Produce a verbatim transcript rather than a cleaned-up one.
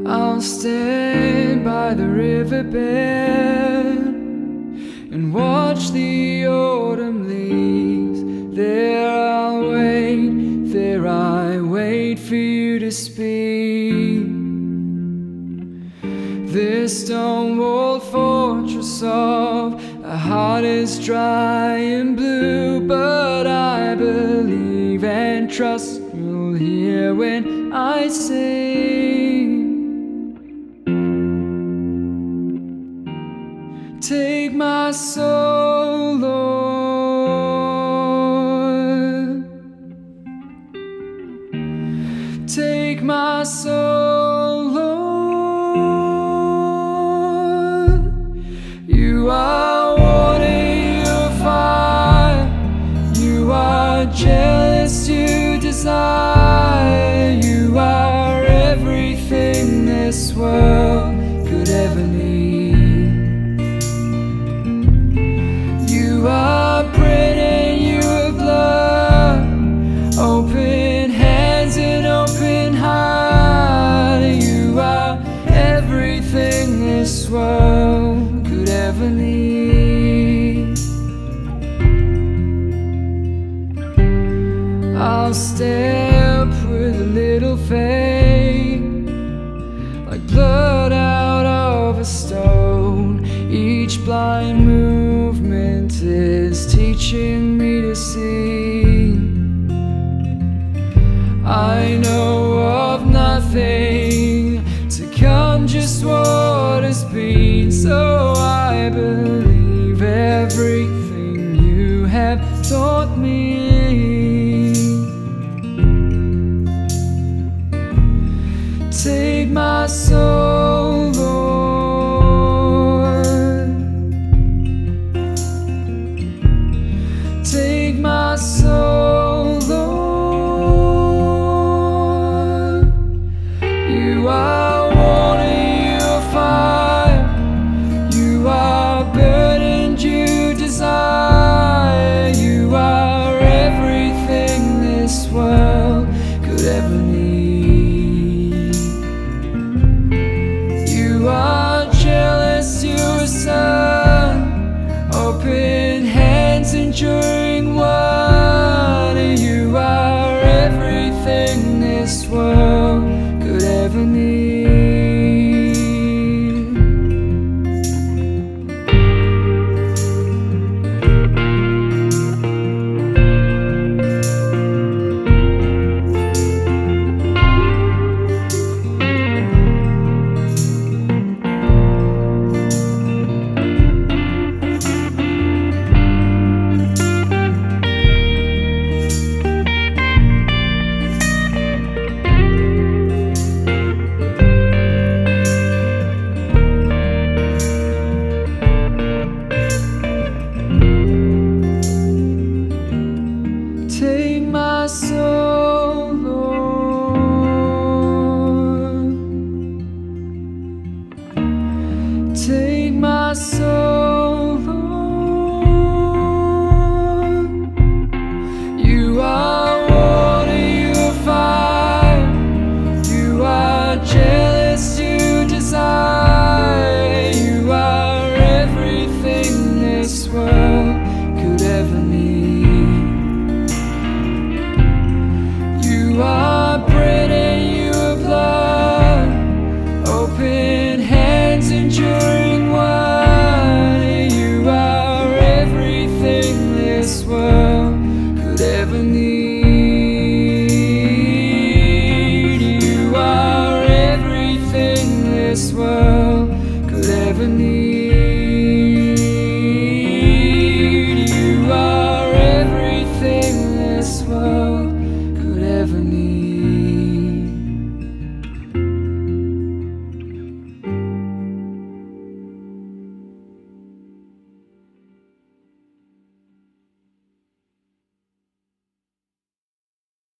I'll stand by the riverbed and watch the autumn leaves. There I'll wait, there I wait for you to speak. This stone-walled fortress of a heart is dry and blue, but I believe and trust you'll hear when I sing. Take my soul, Lord. Take my soul, Lord. You are water, you are fire. You are jealous, you desire. You are everything this world could ever need. You are bread and you are blood, open hands and open heart. You are everything this world could ever need. I'll step with a little faith, like blood out of a stone. Each blind movement is teaching me to see. I know of nothing to come, just what has been. So I believe everything you have taught me. Take my soul, Lord. Take my soul, Lord. You are